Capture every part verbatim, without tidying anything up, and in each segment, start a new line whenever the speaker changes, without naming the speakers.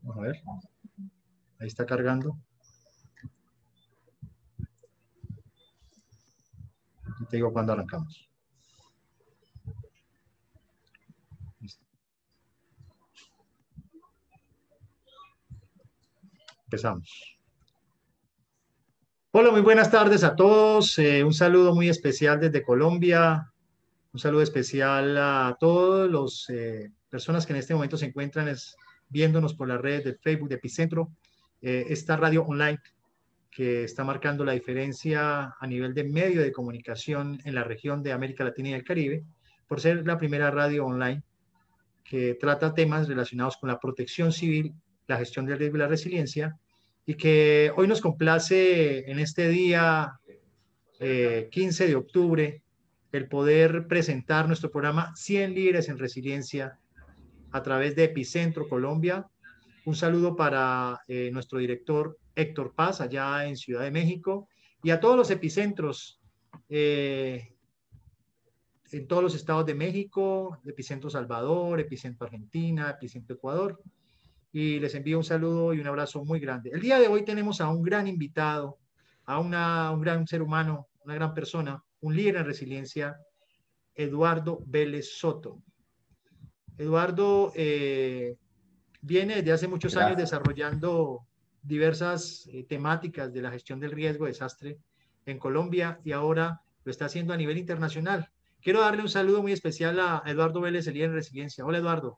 Vamos a ver. Ahí está cargando. Y te digo cuándo arrancamos. Empezamos. Hola, muy buenas tardes a todos. Eh, un saludo muy especial desde Colombia. Un saludo especial a todos los eh, personas que en este momento se encuentran es, viéndonos por las redes de Facebook de Epicentro. Eh, esta radio online que está marcando la diferencia a nivel de medio de comunicación en la región de América Latina y el Caribe, por ser la primera radio online que trata temas relacionados con la protección civil, la gestión del riesgo y la resiliencia, y que hoy nos complace en este día eh, quince de octubre el poder presentar nuestro programa cien líderes en resiliencia a través de Epicentro Colombia. Un saludo para eh, nuestro director Héctor Paz, allá en Ciudad de México, y a todos los epicentros eh, en todos los estados de México, Epicentro Salvador, Epicentro Argentina, Epicentro Ecuador, y les envío un saludo y un abrazo muy grande. El día de hoy tenemos a un gran invitado, a una, un gran ser humano, una gran persona, un líder en resiliencia, Eduardo Vélez Soto. Eduardo eh, viene desde hace muchos años
Gracias.
desarrollando diversas eh, temáticas de la gestión del riesgo de desastre en Colombia y ahora lo está haciendo a nivel internacional. Quiero darle un saludo muy especial a Eduardo Vélez, el líder en resiliencia. Hola, Eduardo.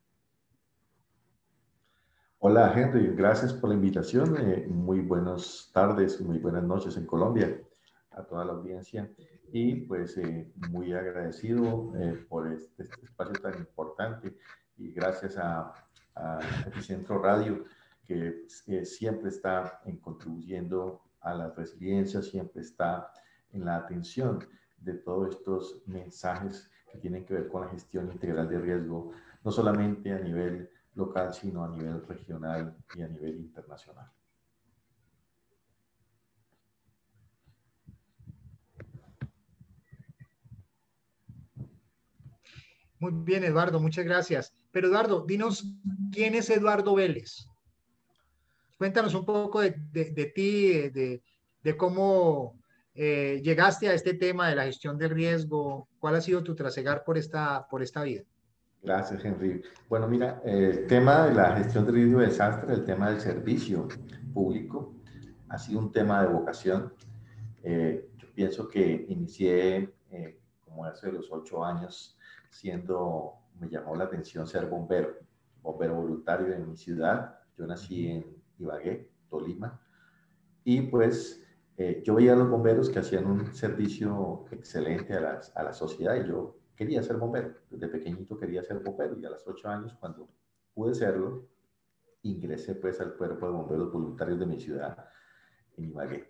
Hola, Henry. Gracias por la invitación. Eh, muy buenas tardes, muy buenas noches en Colombia a toda la audiencia. Y pues eh, muy agradecido eh, por este, este espacio tan importante y gracias a, a Epicentro Radio que eh, siempre está en contribuyendo a la resiliencia, siempre está en la atención de todos estos mensajes que tienen que ver con la gestión integral de riesgo, no solamente a nivel local, sino a nivel regional y a nivel internacional.
Muy bien, Eduardo, muchas gracias. Pero Eduardo, dinos, ¿quién es Eduardo Vélez? Cuéntanos un poco de, de, de ti, de, de cómo eh, llegaste a este tema de la gestión del riesgo, cuál ha sido tu trasegar por esta, por esta vida.
Gracias, Henry. Bueno, mira, el tema de la gestión de riesgo de desastre, el tema del servicio público, ha sido un tema de vocación. Eh, yo pienso que inicié eh, como hace los ocho años siendo, me llamó la atención ser bombero, bombero voluntario en mi ciudad. Yo nací en Ibagué, Tolima, y pues eh, yo veía a los bomberos que hacían un servicio excelente a, las, a la sociedad y yo quería ser bombero. Desde pequeñito quería ser bombero y a los ocho años, cuando pude serlo, ingresé pues al cuerpo de bomberos voluntarios de mi ciudad, en Ibagué.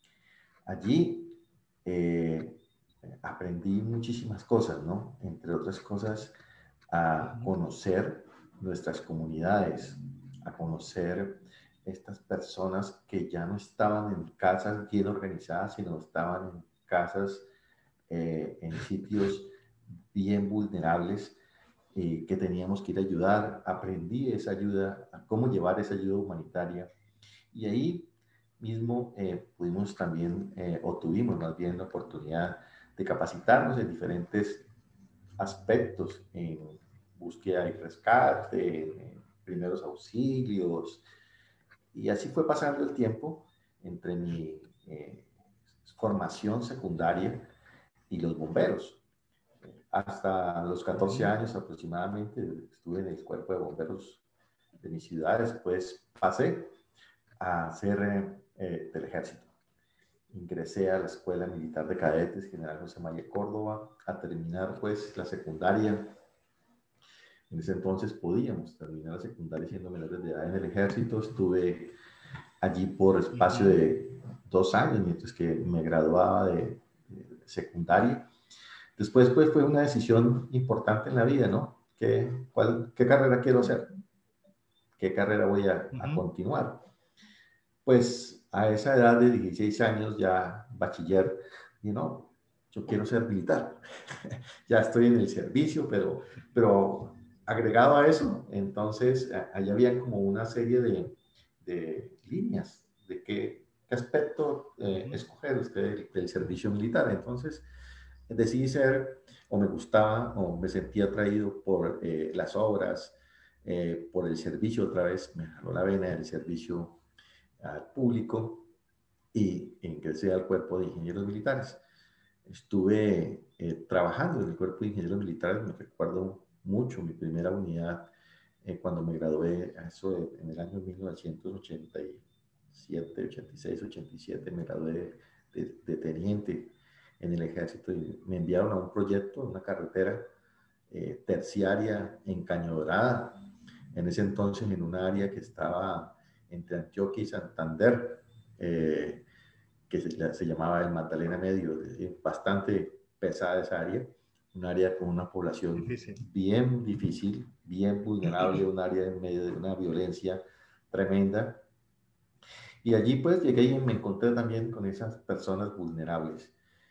Allí eh, aprendí muchísimas cosas, ¿no? Entre otras cosas, a conocer nuestras comunidades, a conocer estas personas que ya no estaban en casas bien organizadas, sino estaban en casas, eh, en sitios bien vulnerables eh, que teníamos que ir a ayudar. Aprendí esa ayuda, a cómo llevar esa ayuda humanitaria. Y ahí mismo eh, pudimos también, eh, o tuvimos más bien la oportunidad de capacitarnos en diferentes aspectos, en búsqueda y rescate, en primeros auxilios, y así fue pasando el tiempo entre mi eh, formación secundaria y los bomberos. Hasta los catorce años aproximadamente estuve en el cuerpo de bomberos de mi ciudad, después pasé a ser eh, del ejército. Ingresé a la Escuela Militar de Cadetes General José María Córdoba a terminar pues la secundaria. En ese entonces podíamos terminar la secundaria siendo menores de edad en el ejército. Estuve allí por espacio de dos años mientras que me graduaba de, de secundaria. Después pues fue una decisión importante en la vida, ¿no? ¿Qué, cuál, qué carrera quiero hacer? ¿Qué carrera voy a, a continuar? Pues a esa edad de dieciséis años, ya bachiller, y no, yo quiero ser militar. Ya estoy en el servicio, pero, pero agregado a eso, entonces, allá había como una serie de, de líneas de qué, qué aspecto eh, escoger usted del, del servicio militar. Entonces, decidí ser, o me gustaba, o me sentía atraído por eh, las obras, eh, por el servicio, otra vez me jaló la vena del servicio al público y ingresé al cuerpo de ingenieros militares. Estuve eh, trabajando en el cuerpo de ingenieros militares, me recuerdo mucho mi primera unidad eh, cuando me gradué, eso de, en el año mil novecientos ochenta y siete, ochenta y seis, ochenta y siete, me gradué de, de, de teniente en el ejército y me enviaron a un proyecto, una carretera eh, terciaria en Caño Dorada, en ese entonces en un área que estaba entre Antioquia y Santander, eh, que se, se llamaba el Magdalena Medio, es decir, bastante pesada esa área, un área con una población
Difícil.
bien difícil, bien vulnerable, un área en medio de una violencia tremenda. Y allí pues llegué y me encontré también con esas personas vulnerables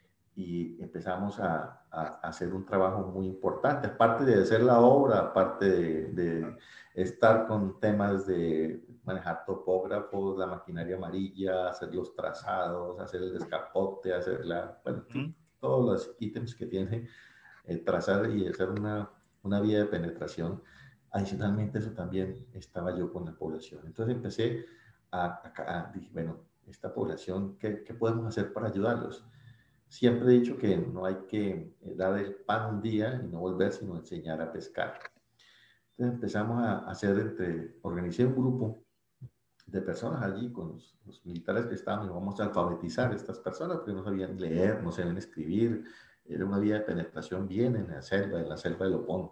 y empezamos a, a, a hacer un trabajo muy importante, aparte de hacer la obra, aparte de, de estar con temas de manejar topógrafos, la maquinaria amarilla, hacer los trazados, hacer el descapote, hacer la, bueno, en fin, todos los ítems que tiene eh, trazar y hacer una, una vía de penetración. Adicionalmente, eso también estaba yo con la población. Entonces empecé a, a, a dije, bueno, esta población, ¿qué, ¿qué podemos hacer para ayudarlos? Siempre he dicho que no hay que dar el pan un día y no volver, sino enseñar a pescar. Entonces empezamos a hacer, entre, organicé un grupo de personas allí con los, los militares que estaban y vamos a alfabetizar a estas personas porque no sabían leer, no sabían escribir. Era una vía de penetración bien en la selva, en la selva de Lopón.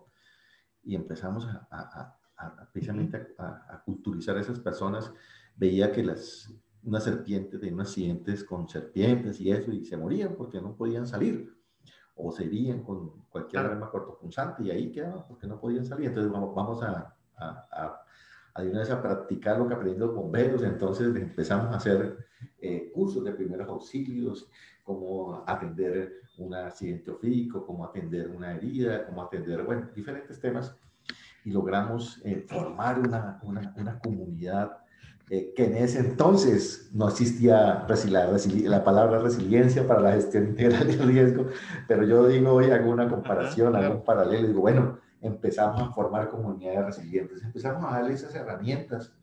Y empezamos a, a, a, a precisamente a, a culturizar a esas personas. Veía que las, unas serpientes tenían unos accidentes con serpientes y eso, y se morían porque no podían salir, o se herían con cualquier
Claro.
arma cortopunzante y ahí quedaban porque no podían salir. Entonces vamos, vamos a, a, a, a, de una vez a practicar lo que aprendieron los bomberos. Entonces empezamos a hacer eh, cursos de primeros auxilios, cómo atender un accidente ofídico, cómo atender una herida, cómo atender, bueno, diferentes temas. Y logramos eh, formar una, una, una comunidad eh, que en ese entonces no existía la, la palabra resiliencia para la gestión integral del riesgo, pero yo digo, hoy hago una comparación,
Ajá,
hago
claro.
un paralelo, digo, bueno, empezamos a formar comunidades resilientes, empezamos a darle esas herramientas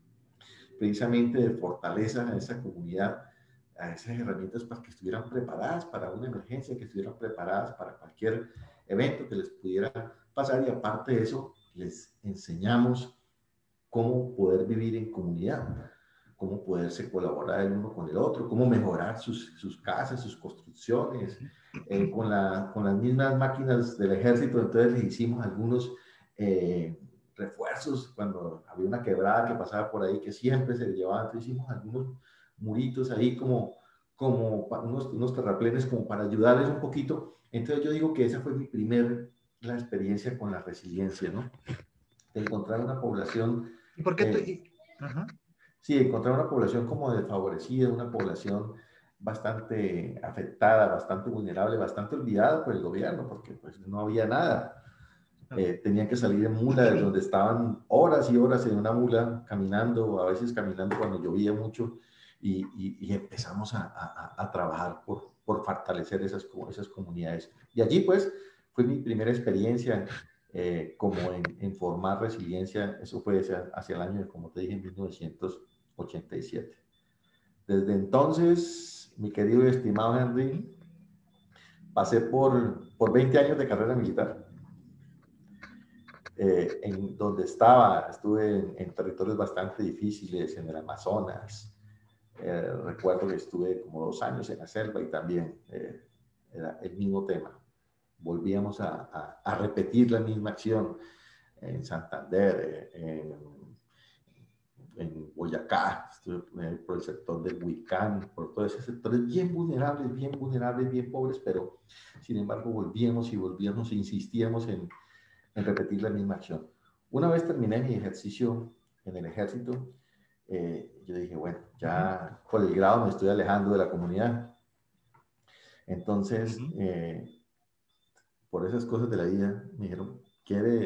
precisamente de fortaleza a esa comunidad, a esas herramientas para que estuvieran preparadas para una emergencia, que estuvieran preparadas para cualquier evento que les pudiera pasar y aparte de eso, les enseñamos cómo poder vivir en comunidad, cómo poderse colaborar el uno con el otro, cómo mejorar sus, sus casas, sus construcciones, eh, con, la, con las mismas máquinas del ejército. Entonces les hicimos algunos eh, refuerzos cuando había una quebrada que pasaba por ahí que siempre se llevaba. Entonces hicimos algunos muritos ahí como, como unos, unos terraplenes como para ayudarles un poquito. Entonces yo digo que esa fue mi primer la experiencia con la resiliencia, ¿no? De encontrar una población
¿Y por qué tú?
eh,
y- Ajá.
sí, encontrar una población como desfavorecida, una población bastante afectada, bastante vulnerable, bastante olvidada por el gobierno, porque pues no había nada.
Claro.
Eh, tenían que salir en mula, de donde estaban horas y horas en una mula caminando, a veces caminando cuando llovía mucho, y, y, y empezamos a, a, a, trabajar por, por fortalecer esas, esas comunidades. Y allí pues fue mi primera experiencia eh, como en, en formar resiliencia. Eso fue hacia, hacia el año, como te dije, en mil novecientos ochenta y siete. Desde entonces, mi querido y estimado Henry, pasé por, por veinte años de carrera militar. Eh, en donde estaba, estuve en, en, territorios bastante difíciles, en el Amazonas. Eh, recuerdo que estuve como dos años en la selva y también eh, era el mismo tema. Volvíamos a, a, a repetir la misma acción en Santander, eh, en, en Boyacá, estuve eh, por el sector del Huicán, por todos esos sectores bien vulnerables, bien vulnerables, bien pobres, pero sin embargo volvíamos y volvíamos e insistíamos en, en repetir la misma acción. Una vez terminé mi ejercicio en el ejército, eh, yo dije, bueno, ya por el grado me estoy alejando de la comunidad. Entonces, eh, por esas cosas de la vida, me dijeron, ¿quiere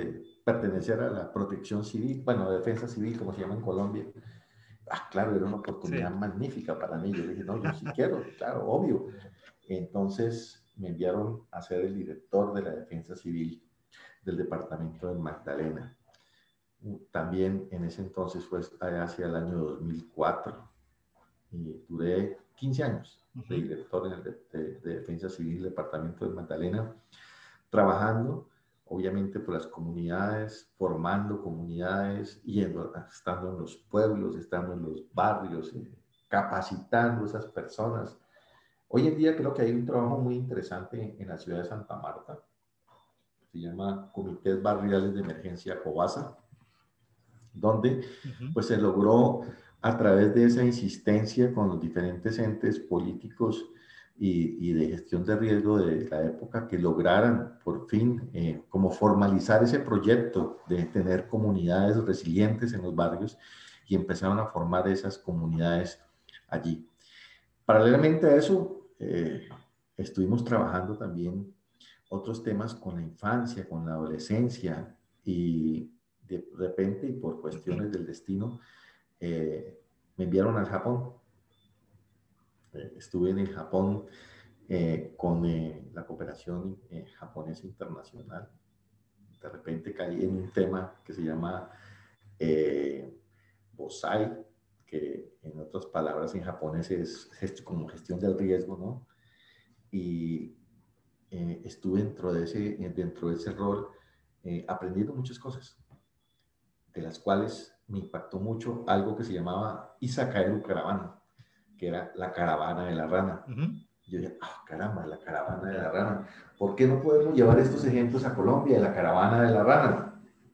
pertenecer a la protección civil, bueno, defensa civil, como se llama en Colombia. Ah, claro, era una oportunidad
Sí.
magnífica para mí. Yo dije, no, yo sí quiero, claro, obvio. Entonces me enviaron a ser el director de la defensa civil del departamento de Magdalena. También en ese entonces fue hacia el año dos mil cuatro. Y duré quince años de
Uh-huh.
director en el de, de, de defensa civil del departamento de Magdalena, trabajando obviamente por las comunidades, formando comunidades, yendo, estando en los pueblos, estando en los barrios, eh, capacitando a esas personas. Hoy en día creo que hay un trabajo muy interesante en la ciudad de Santa Marta, se llama Comités Barriales de Emergencia COBASA, donde
Uh-huh.
pues se logró a través de esa insistencia con los diferentes entes políticos y, y de gestión de riesgo de la época, que lograran por fin eh, como formalizar ese proyecto de tener comunidades resilientes en los barrios, y empezaron a formar esas comunidades allí. Paralelamente a eso, eh, estuvimos trabajando también otros temas con la infancia, con la adolescencia, y de repente y por
Uh-huh.
cuestiones del destino, eh, me enviaron al Japón. Eh, estuve en el Japón eh, con eh, la cooperación eh, japonesa internacional. De repente caí en un tema que se llama eh, Bosai, que en otras palabras en japonés es gest como gestión del riesgo, ¿no? Y eh, estuve dentro de ese, dentro de ese rol eh, aprendiendo muchas cosas, de las cuales me impactó mucho algo que se llamaba Izakaeru Caravana, que era la caravana de la rana.
Uh-huh.
Y yo dije, ah, caramba, la caravana de la rana. ¿Por qué no podemos llevar estos ejemplos a Colombia de la caravana de la rana?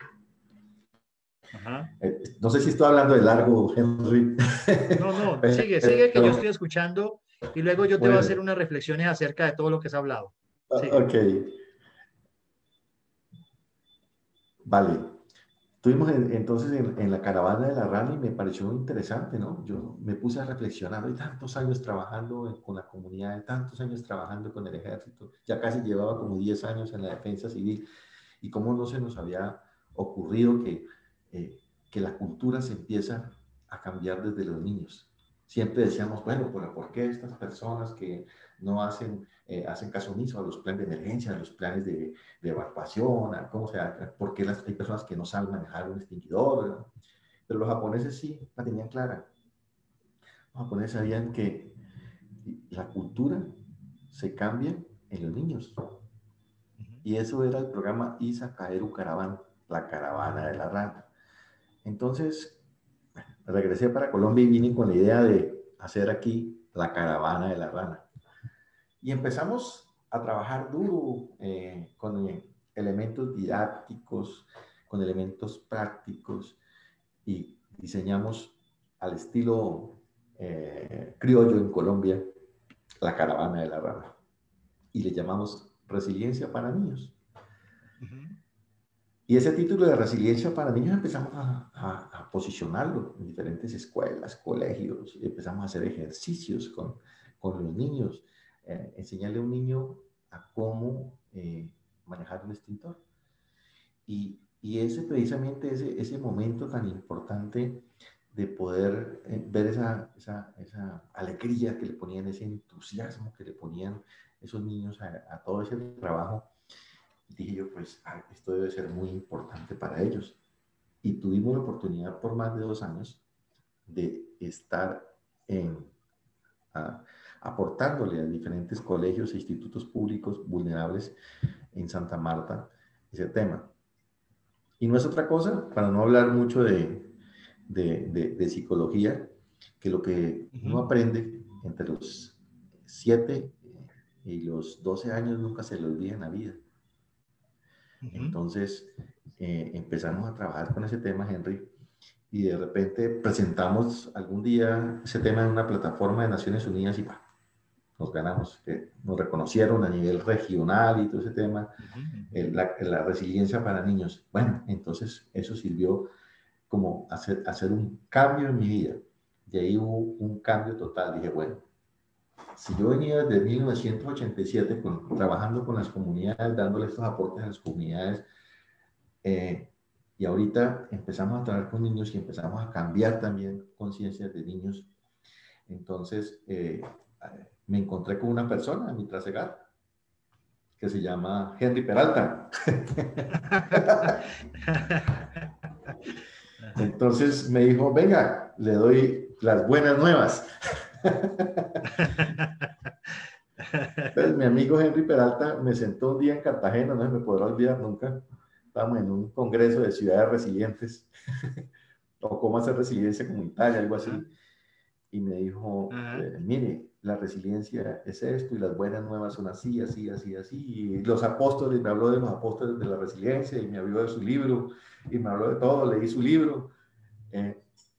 Ajá.
Eh, no sé si estoy hablando de largo, Henry.
No, no, sigue, sigue que yo
Pero,
estoy escuchando y luego yo te voy a hacer
bueno,
unas reflexiones acerca de todo lo que has hablado. Sigue.
ok, vale. Estuvimos en, entonces en, en, la caravana de la rana y me pareció interesante, ¿no? Yo me puse a reflexionar, hay tantos años trabajando en, con la comunidad, tantos años trabajando con el ejército, ya casi llevaba como diez años en la defensa civil, y cómo no se nos había ocurrido que, eh, que la cultura se empieza a cambiar desde los niños. Siempre decíamos, bueno, pero ¿por qué estas personas que no hacen, eh, hacen caso omiso a los planes de emergencia, a los planes de, de evacuación, a cómo sea, por qué las, hay personas que no saben manejar un extinguidor? ¿No? Pero los japoneses sí la tenían clara. Los japoneses sabían que la cultura se cambia en los niños. Y eso era el programa Izakaeru Caravan, la caravana de la rana. Entonces, regresé para Colombia y vine con la idea de hacer aquí la caravana de la rana. Y empezamos a trabajar duro eh, con eh, elementos didácticos, con elementos prácticos, y diseñamos al estilo eh, criollo en Colombia la caravana de la rana. Y le llamamos Resiliencia para Niños.
Uh-huh.
Y ese título de Resiliencia para Niños empezamos a, a, a posicionarlo en diferentes escuelas, colegios, y empezamos a hacer ejercicios con, con los niños, eh, enseñarle a un niño a cómo eh, manejar un extintor. Y, y ese precisamente ese, ese momento tan importante de poder eh, ver esa, esa, esa alegría que le ponían, ese entusiasmo que le ponían esos niños a, a todo ese trabajo, dije yo, pues esto debe ser muy importante para ellos. Y tuvimos la oportunidad por más de dos años de estar en, a, aportándole a diferentes colegios e institutos públicos vulnerables en Santa Marta ese tema. Y no es otra cosa, para no hablar mucho de, de, de, de psicología, que lo que
Uh-huh.
uno aprende entre los siete y los doce años nunca se le olvida en la vida. Uh-huh. Entonces, eh, empezamos a trabajar con ese tema, Henry, y de repente presentamos algún día ese tema en una plataforma de Naciones Unidas y bah, nos ganamos, eh, nos reconocieron a nivel regional y todo ese tema, uh-huh. eh, la, la resiliencia para niños. Bueno, entonces eso sirvió como hacer, hacer un cambio en mi vida. De ahí hubo un cambio total. Dije, bueno, si yo venía desde mil novecientos ochenta y siete con, trabajando con las comunidades, dándole estos aportes a las comunidades, eh, Y ahorita empezamos a trabajar con niños y empezamos a cambiar también conciencias de niños. Entonces, eh, me encontré con una persona en mi trasegar que se llama Henry Peralta. Entonces me dijo, venga, le doy las buenas nuevas. Entonces mi amigo Henry Peralta me sentó un día en Cartagena, no se me podrá olvidar nunca. Estábamos en un congreso de ciudades resilientes, o cómo hacer resiliencia comunitaria, algo así. Y me dijo, eh, mire, la resiliencia es esto y las buenas nuevas son así, así, así, así. Y los apóstoles, me habló de los apóstoles de la resiliencia y me habló de su libro y me habló de todo, leí su libro. Eh,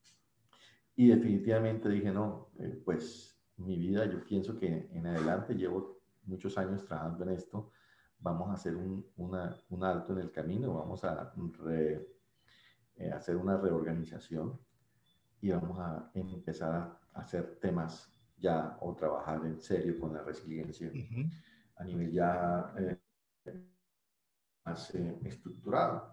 y definitivamente dije, no, eh, pues mi vida, yo pienso que en adelante llevo muchos años trabajando en esto, vamos a hacer un, una, un alto en el camino, vamos a re, eh, hacer una reorganización y vamos a empezar a hacer temas ya o trabajar en serio con la resiliencia uh-huh. a nivel ya eh, más eh, estructurado.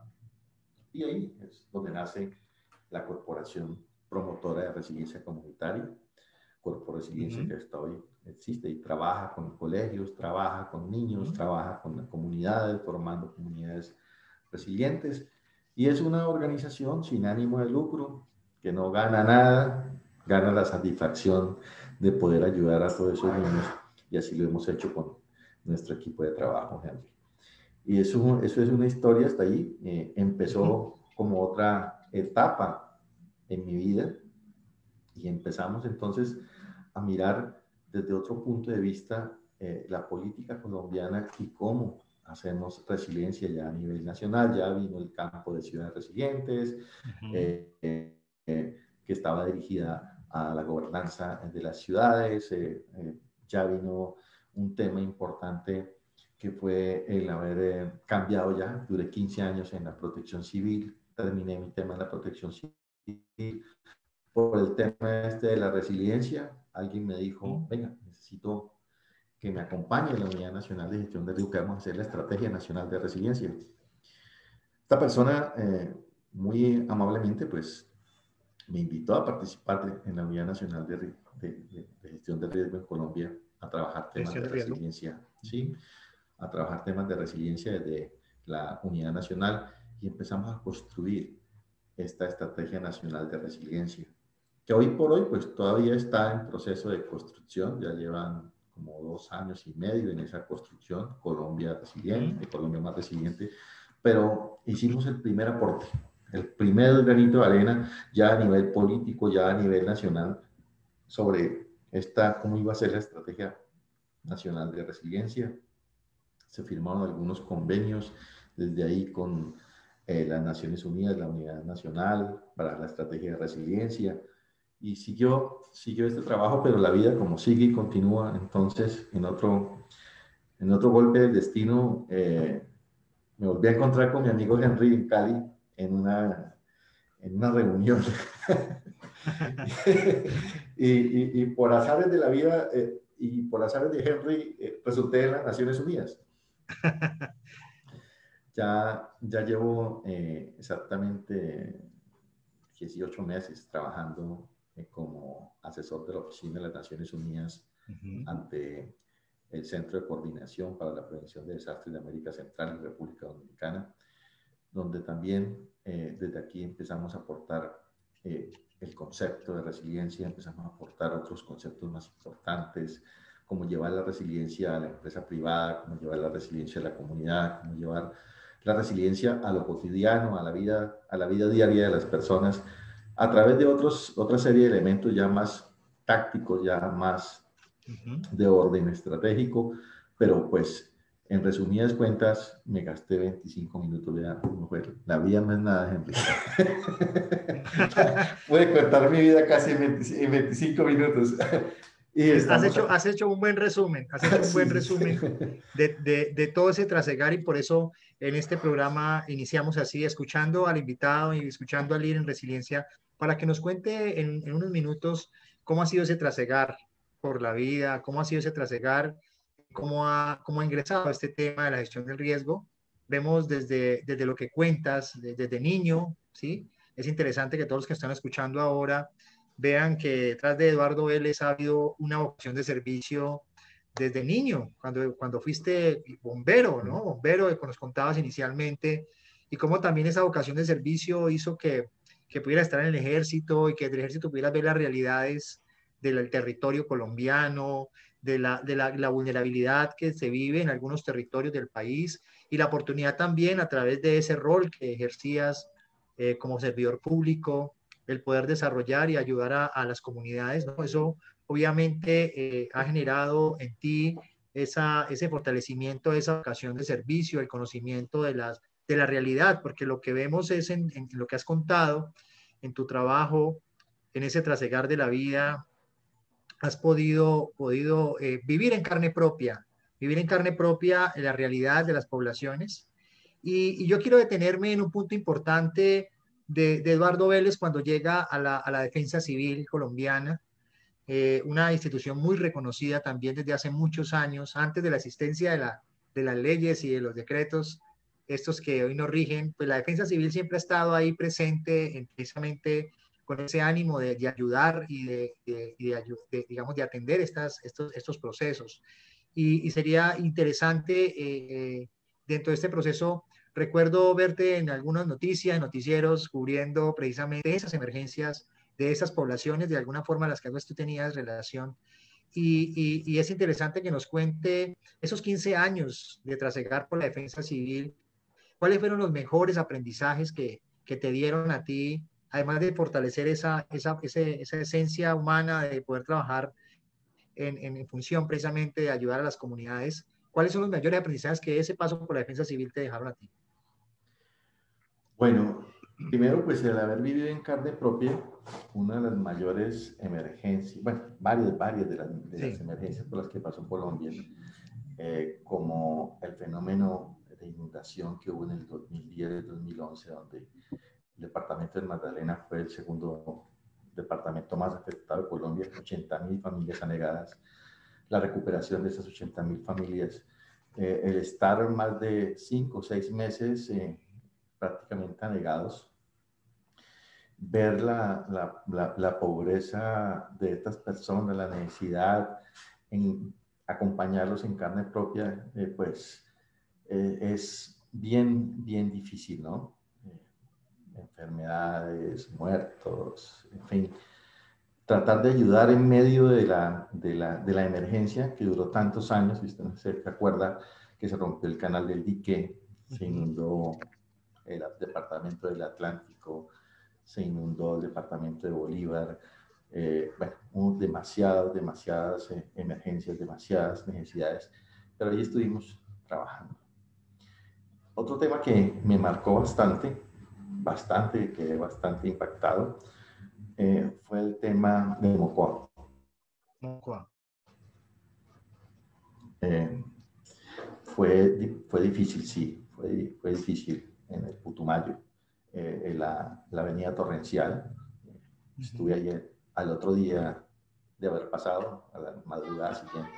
Y ahí es donde nace la Corporación Promotora de Resiliencia Comunitaria, Corpo Resiliencia uh-huh. que hasta hoy existe y trabaja con colegios, trabaja con niños, uh-huh. trabaja con las comunidades, formando comunidades resilientes. Y es una organización sin ánimo de lucro, que no gana nada, gana la satisfacción de poder ayudar a todos esos niños, y así lo hemos hecho con nuestro equipo de trabajo, Henry. Y eso, eso es una historia hasta ahí. Eh, empezó uh-huh. como otra etapa en mi vida, y empezamos entonces a mirar desde otro punto de vista eh, la política colombiana y cómo hacemos resiliencia ya a nivel nacional. Ya vino el campo de ciudades resilientes, uh-huh. eh, eh, eh, que estaba dirigida a la gobernanza de las ciudades. Eh, eh, ya vino un tema importante que fue el haber eh, cambiado ya. Duré quince años en la protección civil, terminé mi tema en la protección civil. Por el tema este de la resiliencia, alguien me dijo, venga, necesito que me acompañe en la Unidad Nacional de Gestión de Riesgo, que vamos a hacer la Estrategia Nacional de Resiliencia. Esta persona, eh, muy amablemente, pues, me invitó a participar de, en la Unidad Nacional de, de, de, de Gestión de Riesgo en Colombia, a trabajar temas de, de resiliencia, ¿sí? A trabajar temas de resiliencia desde la Unidad Nacional, y empezamos a construir esta Estrategia Nacional de Resiliencia, que hoy por hoy pues todavía está en proceso de construcción. Ya llevan como dos años y medio en esa construcción, Colombia Resiliente, Colombia Más Resiliente, pero hicimos el primer aporte, el primer granito de arena ya a nivel político, ya a nivel nacional, sobre esta, cómo iba a ser la Estrategia Nacional de Resiliencia. Se firmaron algunos convenios desde ahí con eh, las Naciones Unidas, la Unidad Nacional para la Estrategia de Resiliencia, y siguió, siguió este trabajo, pero la vida como sigue y continúa. Entonces, en otro, en otro golpe del destino, eh, me volví a encontrar con mi amigo Henry en Cali, en una, en una reunión. y, y, y por azares de la vida eh, y por azares de Henry, eh, resulté en las Naciones Unidas. Ya, ya llevo eh, exactamente dieciocho meses trabajando eh, como asesor de la Oficina de las Naciones Unidas uh-huh. ante el Centro de Coordinación para la Prevención de Desastres de América Central y República Dominicana, donde también eh, desde aquí empezamos a aportar eh, el concepto de resiliencia, empezamos a aportar otros conceptos más importantes, como llevar la resiliencia a la empresa privada, como llevar la resiliencia a la comunidad, como llevar la resiliencia a lo cotidiano, a la vida, a la vida diaria de las personas, a través de otros, otra serie de elementos ya más tácticos, ya más uh-huh. de orden estratégico, pero pues en resumidas cuentas me gasté veinticinco minutos de mujer. La vida no es nada, Henry. Puede contar mi vida casi en veinticinco minutos. Y
has, hecho, has hecho un buen resumen, has hecho un sí, buen resumen sí. de, de, de todo ese trasegar, y por eso en este programa iniciamos así, escuchando al invitado y escuchando al líder en resiliencia, para que nos cuente en, en unos minutos cómo ha sido ese trasegar por la vida, cómo ha sido ese trasegar, cómo ha, cómo ha ingresado a este tema de la gestión del riesgo, vemos desde, desde lo que cuentas, desde, desde niño, ¿sí? Es interesante que todos los que están escuchando ahora vean que detrás de Eduardo Vélez ha habido una vocación de servicio desde niño, cuando, cuando fuiste bombero, ¿no? Bombero, que nos contabas inicialmente, y cómo también esa vocación de servicio hizo que, que pudiera estar en el ejército y que del ejército pudiera ver las realidades del territorio colombiano, de, la, de la, la vulnerabilidad que se vive en algunos territorios del país y la oportunidad también a través de ese rol que ejercías eh, como servidor público, el poder desarrollar y ayudar a, a las comunidades, ¿no? Eso obviamente eh, ha generado en ti esa, ese fortalecimiento, esa vocación de servicio, el conocimiento de, las, de la realidad, porque lo que vemos es en, en lo que has contado, en tu trabajo, en ese trasegar de la vida, has podido, podido eh, vivir en carne propia, vivir en carne propia la realidad de las poblaciones. Y, y yo quiero detenerme en un punto importante de, de Eduardo Vélez cuando llega a la, a la Defensa Civil colombiana, eh, una institución muy reconocida también desde hace muchos años, antes de la existencia de, la, de las leyes y de los decretos, estos que hoy nos rigen, pues la Defensa Civil siempre ha estado ahí presente en, precisamente con ese ánimo de, de ayudar y, de, de, de, de, digamos, de atender estas, estos, estos procesos. Y, y sería interesante eh, dentro de este proceso, recuerdo verte en algunas noticias, noticieros, cubriendo precisamente esas emergencias de esas poblaciones, de alguna forma a las que tú tenías relación. Y, y, y es interesante que nos cuente esos quince años de trasegar por la defensa civil, cuáles fueron los mejores aprendizajes que, que te dieron a ti, además de fortalecer esa, esa, ese, esa esencia humana de poder trabajar en, en, en función precisamente de ayudar a las comunidades. ¿Cuáles son los mayores aprendizajes que ese paso por la defensa civil te dejaron a ti?
Bueno, primero, pues el haber vivido en carne propia una de las mayores emergencias, bueno, varias, varias de las, de las
Sí.
emergencias por las que pasó Colombia, eh, como el fenómeno de inundación que hubo en el dos mil diez dos mil once, donde el departamento de Magdalena fue el segundo departamento más afectado de Colombia, ochenta mil familias anegadas, la recuperación de esas ochenta mil familias, eh, el estar más de cinco o seis meses eh, prácticamente anegados, ver la, la, la, la pobreza de estas personas, la necesidad en acompañarlos en carne propia, eh, pues eh, es bien, bien difícil, ¿no? Eh, enfermedades, muertos, en fin. Tratar de ayudar en medio de la, de la, de la emergencia que duró tantos años, y usted no se acuerda que se rompió el canal del dique, se inundó el departamento del Atlántico, se inundó el departamento de Bolívar, eh, bueno, hubo demasiadas, demasiadas eh, emergencias, demasiadas necesidades, pero ahí estuvimos trabajando. Otro tema que me marcó bastante, bastante, quedé bastante impactado, eh, fue el tema de Mocoa.
Mocoa.
Eh, fue, fue difícil, sí, fue, fue difícil en el Putumayo, eh, en la, la avenida Torrencial. Estuve ayer, al otro día de haber pasado, a la madrugada siguiente.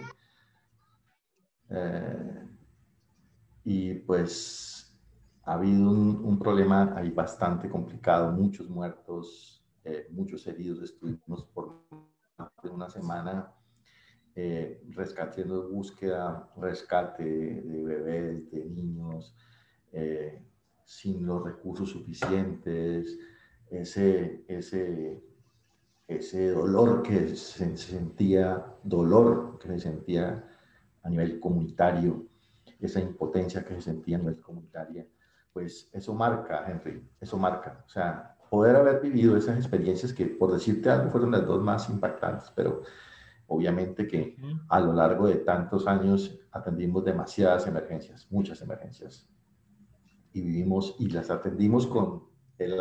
Eh, y pues ha habido un, un problema ahí bastante complicado, muchos muertos, eh, muchos heridos. Estuvimos por más de una semana eh, rescatando búsqueda, rescate de bebés, de niños, eh, sin los recursos suficientes, ese, ese ese dolor que se sentía, dolor que se sentía a nivel comunitario, esa impotencia que se sentía a nivel comunitario, pues eso marca, Henry, eso marca. O sea, poder haber vivido esas experiencias que, por decirte algo, fueron las dos más impactantes, pero obviamente que a lo largo de tantos años atendimos demasiadas emergencias, muchas emergencias, y vivimos y las atendimos con el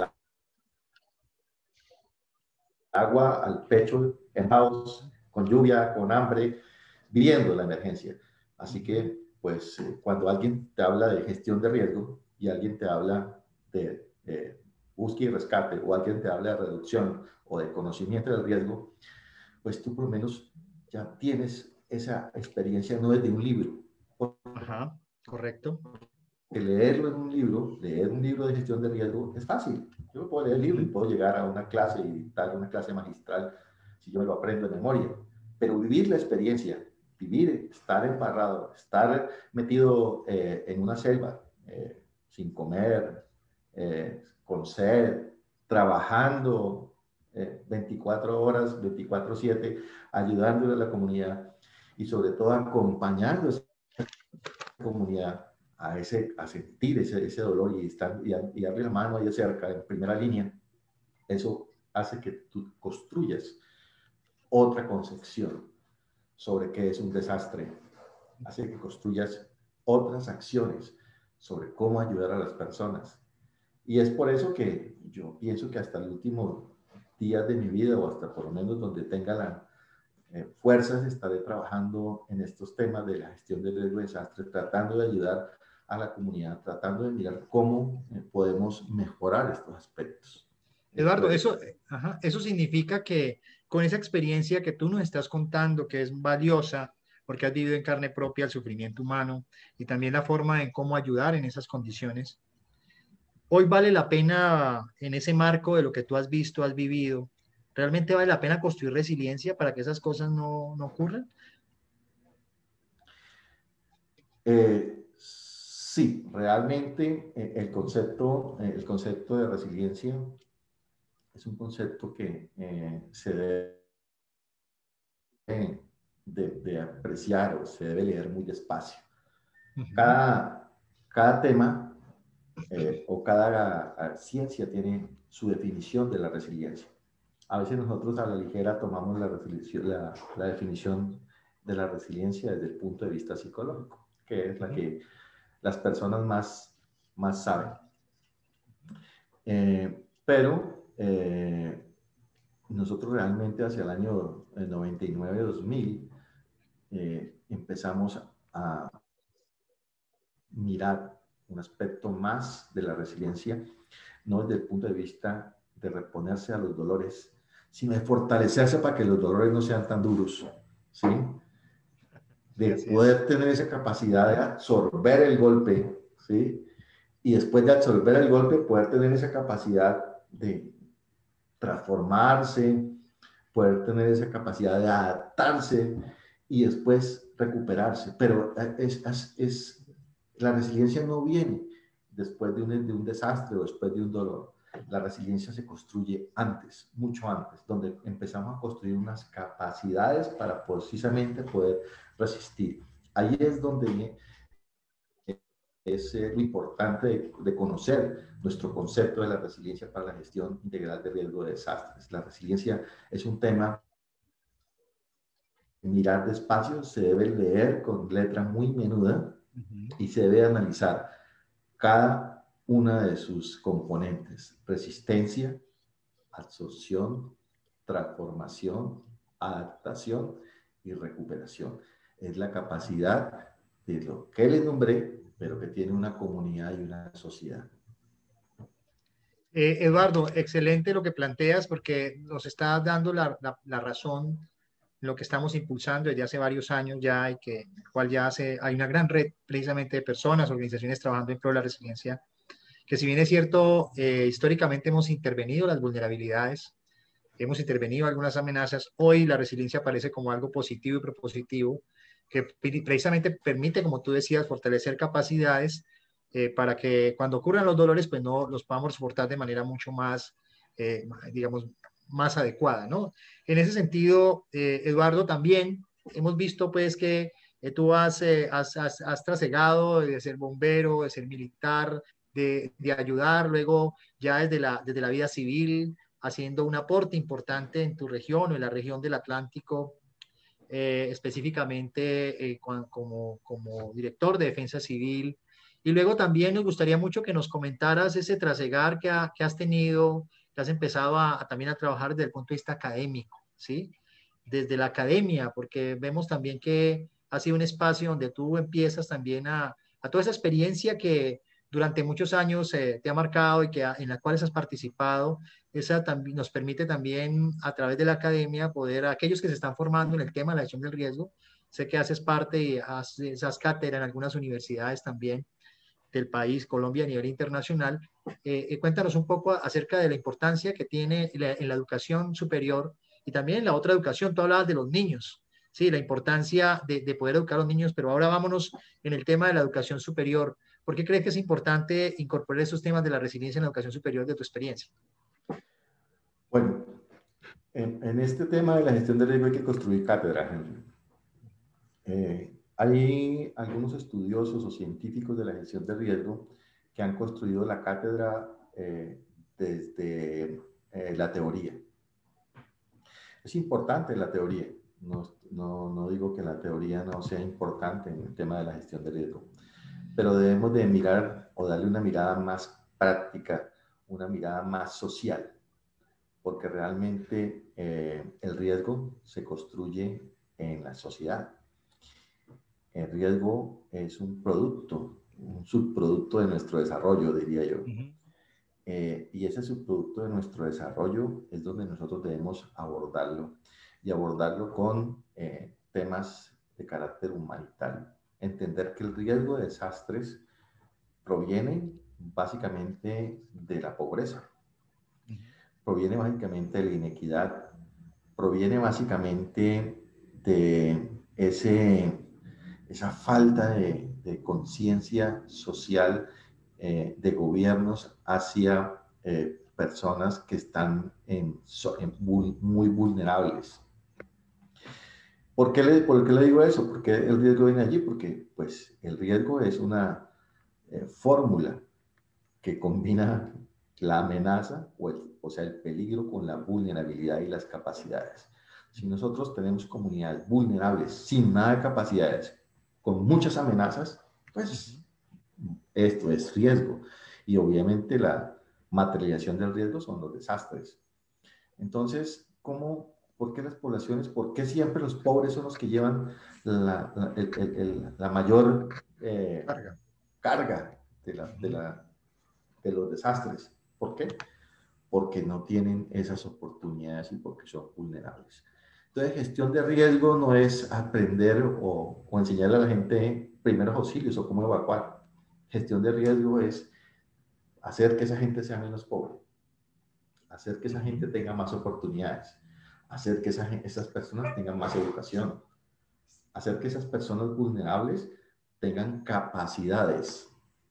agua al pecho, empados, con lluvia, con hambre, viviendo la emergencia. Así que, pues, cuando alguien te habla de gestión de riesgo y alguien te habla de eh, búsqueda y rescate, o alguien te habla de reducción o de conocimiento del riesgo, pues tú por lo menos ya tienes esa experiencia, no desde un libro.
Ajá, correcto.
que leerlo en un libro, leer un libro de gestión de riesgo es fácil. Yo puedo leer el libro y puedo llegar a una clase y dar una clase magistral si yo me lo aprendo de memoria. Pero vivir la experiencia, vivir, estar embarrado, estar metido eh, en una selva, eh, sin comer, eh, con sed, trabajando eh, veinticuatro horas, veinticuatro siete, ayudándole a la comunidad y sobre todo acompañando a esa comunidad a, ese, a sentir ese, ese dolor y, estar, y, y darle la mano ahí cerca, en primera línea. Eso hace que tú construyas otra concepción sobre qué es un desastre, hace que construyas otras acciones sobre cómo ayudar a las personas. Y es por eso que yo pienso que hasta el último día de mi vida, o hasta por lo menos donde tenga la eh, fuerzas, estaré trabajando en estos temas de la gestión del riesgo de desastre, tratando de ayudar a la comunidad, tratando de mirar cómo eh, podemos mejorar estos aspectos.
Eduardo,
Esto es,
eso, ajá, eso significa que con esa experiencia que tú nos estás contando, que es valiosa, porque has vivido en carne propia el sufrimiento humano y también la forma en cómo ayudar en esas condiciones, hoy vale la pena, en ese marco de lo que tú has visto, has vivido, ¿realmente vale la pena construir resiliencia para que esas cosas no, no ocurran?
eh, sí, realmente eh, el, concepto, eh, el concepto de resiliencia es un concepto que eh, se debe de, de apreciar o se debe leer muy despacio.
Ujú.
Cada, cada tema eh, o cada uh, ciencia tiene su definición de la resiliencia. A veces nosotros a la ligera tomamos la, la, la definición de la resiliencia desde el punto de vista psicológico, que es la que las personas más, más saben. Eh, pero eh, nosotros realmente hacia el año noventa y nueve dos mil eh, empezamos a mirar un aspecto más de la resiliencia, no desde el punto de vista de reponerse a los dolores, sino de fortalecerse para que los dolores no sean tan duros, ¿sí?
Sí,
De
así es.
poder tener esa capacidad de absorber el golpe, ¿sí? Y después de absorber el golpe, poder tener esa capacidad de transformarse, poder tener esa capacidad de adaptarse y después recuperarse. Pero es, es, es la resiliencia no viene después de un, de un desastre o después de un dolor. La resiliencia se construye antes, mucho antes, donde empezamos a construir unas capacidades para precisamente poder resistir. Ahí es donde es eh, lo importante de, de conocer nuestro concepto de la resiliencia para la gestión integral de riesgo de desastres. La resiliencia es un tema mirar despacio, se debe leer con letra muy menuda
Ujú.
y se debe analizar cada una de sus componentes: resistencia, absorción, transformación, adaptación y recuperación. Es la capacidad de lo que les nombré, pero que tiene una comunidad y una sociedad.
Eh, Eduardo, excelente lo que planteas porque nos estás dando la, la, la razón en lo que estamos impulsando desde hace varios años ya y que cual ya hace, hay una gran red precisamente de personas, organizaciones trabajando en pro de la resiliencia, que si bien es cierto, eh, históricamente hemos intervenido las vulnerabilidades, hemos intervenido algunas amenazas, hoy la resiliencia aparece como algo positivo y propositivo que precisamente permite, como tú decías, fortalecer capacidades eh, para que cuando ocurran los dolores, pues no los podamos soportar de manera mucho más, eh, digamos, más adecuada, ¿no? En ese sentido, eh, Eduardo, también hemos visto pues que eh, tú has, eh, has, has, has trasegado de ser bombero, de ser militar, de, de ayudar luego ya desde la, desde la vida civil, haciendo un aporte importante en tu región o en la región del Atlántico, eh, específicamente eh, como, como director de Defensa Civil. Y luego también nos gustaría mucho que nos comentaras ese trasegar que, ha, que has tenido, que has empezado a, a, también a trabajar desde el punto de vista académico, ¿sí? Desde la academia, porque vemos también que ha sido un espacio donde tú empiezas también a, a toda esa experiencia que durante muchos años eh, te ha marcado y que en la cual has participado, esa también nos permite también a través de la academia poder, a aquellos que se están formando en el tema de la gestión del riesgo, sé que haces parte y haces cátedra en algunas universidades también, del país, Colombia, a nivel internacional. Eh, eh, cuéntanos un poco acerca de la importancia que tiene la, en la educación superior y también en la otra educación. Tú hablabas de los niños, sí, la importancia de, de poder educar a los niños, pero ahora vámonos en el tema de la educación superior. ¿Por qué crees que es importante incorporar esos temas de la resiliencia en la educación superior de tu experiencia?
Bueno, en, en este tema de la gestión del riesgo hay que construir cátedras, Henry. Eh, hay algunos estudiosos o científicos de la gestión de riesgo que han construido la cátedra eh, desde eh, la teoría. Es importante la teoría, no, no, no digo que la teoría no sea importante en el tema de la gestión de riesgo, pero debemos de mirar o darle una mirada más práctica, una mirada más social, porque realmente eh, el riesgo se construye en la sociedad. El riesgo es un producto, un subproducto de nuestro desarrollo, diría yo.
Uh-huh.
Eh, y ese subproducto de nuestro desarrollo es donde nosotros debemos abordarlo y abordarlo con eh, temas de carácter humanitario. Entender que el riesgo de desastres proviene básicamente de la pobreza, proviene básicamente de la inequidad, proviene básicamente de ese, esa falta de, de conciencia social eh, de gobiernos hacia eh, personas que están en, en muy, muy vulnerables. ¿Por qué, le, ¿Por qué le digo eso? ¿Por qué el riesgo viene allí? Porque pues, el riesgo es una eh, fórmula que combina la amenaza, o, el, o sea, el peligro con la vulnerabilidad y las capacidades. Si nosotros tenemos comunidades vulnerables, sin nada de capacidades, con muchas amenazas, pues esto es riesgo. Y obviamente la materialización del riesgo son los desastres. Entonces, ¿cómo, ¿por qué las poblaciones, por qué siempre los pobres son los que llevan la, la, el, el, el, la mayor eh,
Carga.
carga de, la, de, la, de los desastres? ¿Por qué? Porque no tienen esas oportunidades y porque son vulnerables. Entonces, gestión de riesgo no es aprender o, o enseñarle a la gente primeros auxilios o cómo evacuar. Gestión de riesgo es hacer que esa gente sea menos pobre, hacer que esa gente tenga más oportunidades, hacer que esa, esas personas tengan más educación, hacer que esas personas vulnerables tengan capacidades.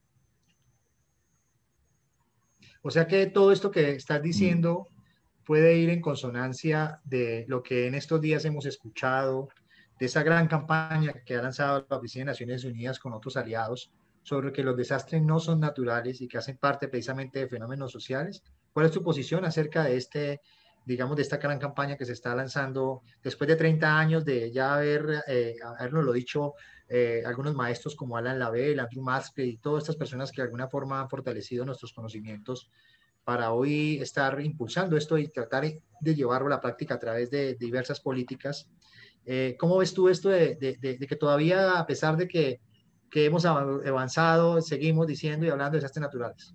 O sea que todo esto que estás
Mm.
diciendo puede ir en consonancia de lo que en estos días hemos escuchado, de esa gran campaña que ha lanzado la Oficina de Naciones Unidas con otros aliados sobre que los desastres no son naturales y que hacen parte precisamente de fenómenos sociales. ¿Cuál es tu posición acerca de este, digamos, de esta gran campaña que se está lanzando después de treinta años de ya haber, eh, habernos lo dicho eh, algunos maestros como Alan Lavelle, Andrew Maxfield y todas estas personas que de alguna forma han fortalecido nuestros conocimientos para hoy estar impulsando esto y tratar de llevarlo a la práctica a través de diversas políticas? Eh, ¿Cómo ves tú esto de, de, de, de que todavía, a pesar de que, que hemos avanzado, seguimos diciendo y hablando de desastres naturales?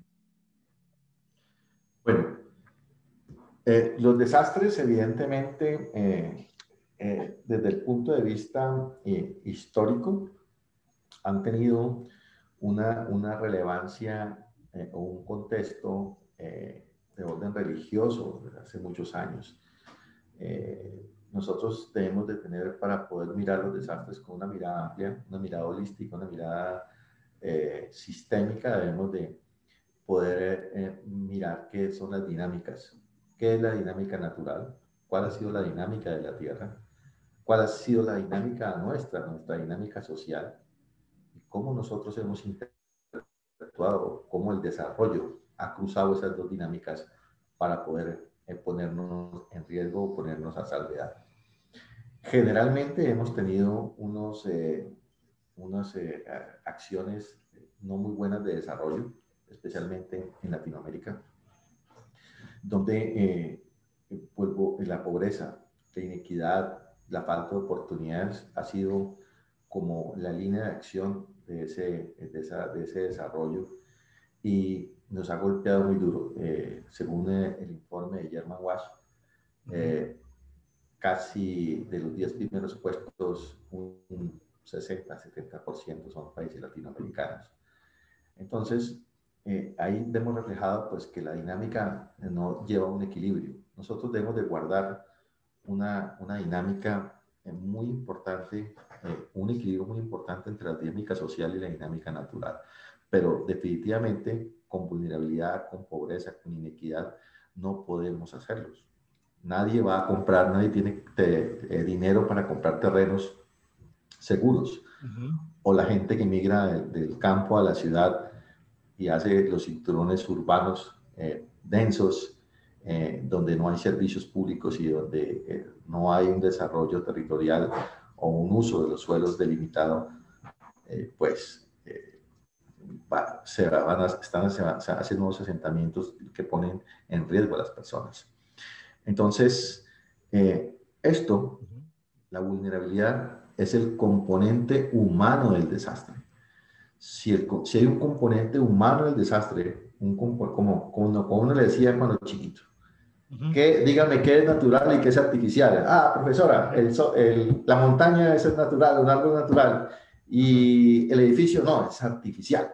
Bueno, eh, los desastres, evidentemente, eh, eh, desde el punto de vista eh, histórico, han tenido una, una relevancia eh, o un contexto eh, de orden religioso desde hace muchos años. Eh, nosotros debemos de tener, para poder mirar los desastres con una mirada amplia, una mirada holística, una mirada eh, sistémica, debemos de poder eh, mirar qué son las dinámicas, qué es la dinámica natural, cuál ha sido la dinámica de la Tierra, cuál ha sido la dinámica nuestra, nuestra dinámica social, y cómo nosotros hemos interactuado, cómo el desarrollo ha cruzado esas dos dinámicas para poder eh, ponernos en riesgo o ponernos a salvedad. Generalmente hemos tenido unos, eh, unas eh, acciones no muy buenas de desarrollo, especialmente en Latinoamérica, donde eh, pues, la pobreza, la inequidad, la falta de oportunidades ha sido como la línea de acción de ese, de esa, de ese desarrollo y nos ha golpeado muy duro. Eh, según el informe de German Watch, eh, casi de los diez primeros puestos, un sesenta, setenta por ciento son países latinoamericanos. Entonces, eh, ahí vemos reflejado pues, que la dinámica no lleva un equilibrio. Nosotros debemos de guardar una, una dinámica eh, muy importante, eh, un equilibrio muy importante entre la dinámica social y la dinámica natural. Pero definitivamente con vulnerabilidad, con pobreza, con inequidad, no podemos hacerlos. Nadie va a comprar, nadie tiene te, eh, dinero para comprar terrenos seguros. Uh-huh. O la gente que migra del, del campo a la ciudad y hace los cinturones urbanos eh, densos, eh, donde no hay servicios públicos y donde eh, no hay un desarrollo territorial o un uso de los suelos delimitado, eh, pues eh, va, se van a, están, se, van, se hacen nuevos asentamientos que ponen en riesgo a las personas. Entonces, eh, esto, la vulnerabilidad, es el componente humano del desastre. Si, el, si hay un componente humano del desastre, un, como, como, como uno le decía cuando chiquito, uh-huh. que, dígame qué es natural y qué es artificial. Ah, profesora, el, el, la montaña es natural, un árbol natural, y el edificio no, es artificial.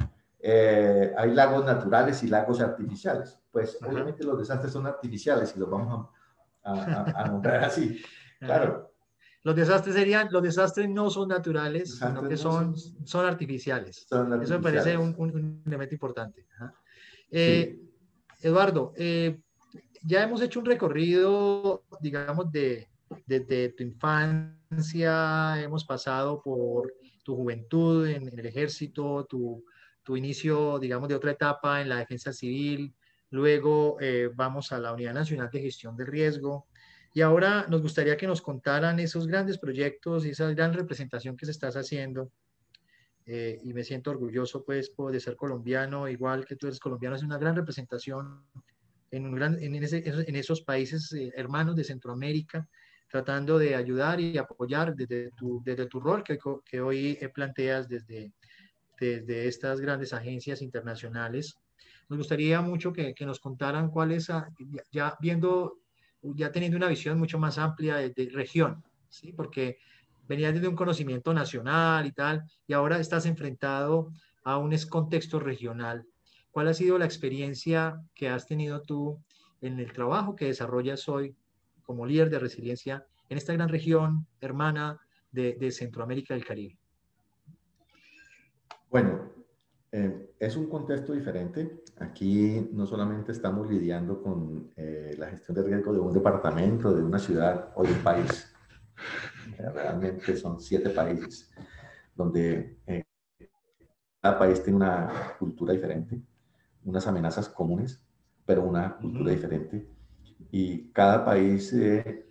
Eh, hay lagos naturales y lagos artificiales. Pues uh-huh. obviamente los desastres son artificiales y los vamos a, a, a nombrar así. Claro.
Los desastres serían, los desastres no son naturales, desastres sino que son, no son, son, artificiales. son artificiales. Eso me parece un, un, un elemento importante. Eh, sí. Eduardo, eh, ya hemos hecho un recorrido, digamos, de, de, de tu infancia, hemos pasado por tu juventud en, en el ejército, tu, tu inicio, digamos, de otra etapa en la defensa civil, luego eh, vamos a la Unidad Nacional de Gestión del Riesgo. Y ahora nos gustaría que nos contaran esos grandes proyectos y esa gran representación que se estás haciendo. Eh, y me siento orgulloso, pues, de ser colombiano, igual que tú eres colombiano, es una gran representación en, un gran, en, ese, en esos países eh, hermanos de Centroamérica, tratando de ayudar y apoyar desde tu, desde tu rol que, que hoy planteas desde, desde estas grandes agencias internacionales. Nos gustaría mucho que, que nos contaran cuál es, ya viendo ya teniendo una visión mucho más amplia de, de región, ¿sí? Porque venías desde un conocimiento nacional y tal, y ahora estás enfrentado a un contexto regional. ¿Cuál ha sido la experiencia que has tenido tú en el trabajo que desarrollas hoy como líder de resiliencia en esta gran región hermana de, de Centroamérica y el Caribe?
Bueno, eh, es un contexto diferente. Aquí no solamente estamos lidiando con eh, la gestión de riesgo de un departamento, de una ciudad o de un país. Eh, realmente son siete países donde eh, cada país tiene una cultura diferente, unas amenazas comunes, pero una cultura uh-huh. diferente. Y cada país eh,